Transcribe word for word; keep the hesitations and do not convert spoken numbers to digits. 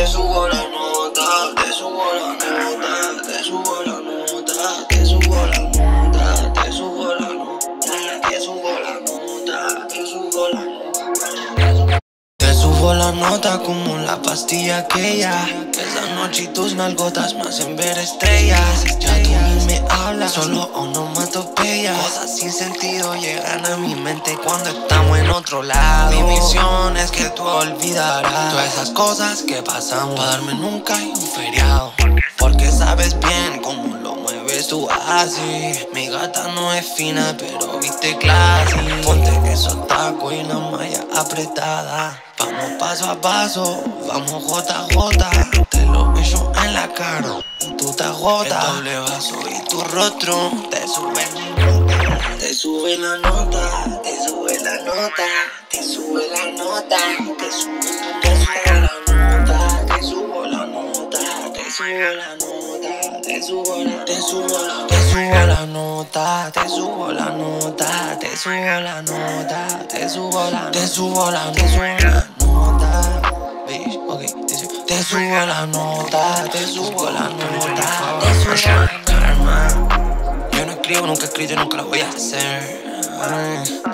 Te subo la nota, te subo la nota, te subo la nota, te subo la nota, te subo la nota, te subo la nota, te subo la nota. Te subo la nota como la pastilla aquella. Esa noche y tus nalgotas me hacen ver estrellas. Ya tú ni me hablas, solo onomatopeyas. Cosas sin sentido llegan a mi mente cuando estamos en otro lado. Mi misión es que tú olvidarás todas esas cosas que pasamos, para darme nunca un feriado. Porque sabes bien cómo lo mueves tú así. Mi gata no es fina, pero viste classy. Ponte esos tacos y una malla apretada. Vamos paso a paso, vamos gota a gota. Te lo echo en la cara y tú te agotas. El doble vaso y tu rostro te sube la nota. Te sube la nota, te sube la nota, te sube la nota, te sube la nota, te subo la nota, te subo la nota, te subo la, te subo la, te subo la nota, te subo la nota, te subo la nota, te subo la, te subo la, te subo la nota, bitch, okay, te subo la nota, te subo la nota, te subo la karma. Yo no escribo, nunca he escrito y nunca lo voy a hacer.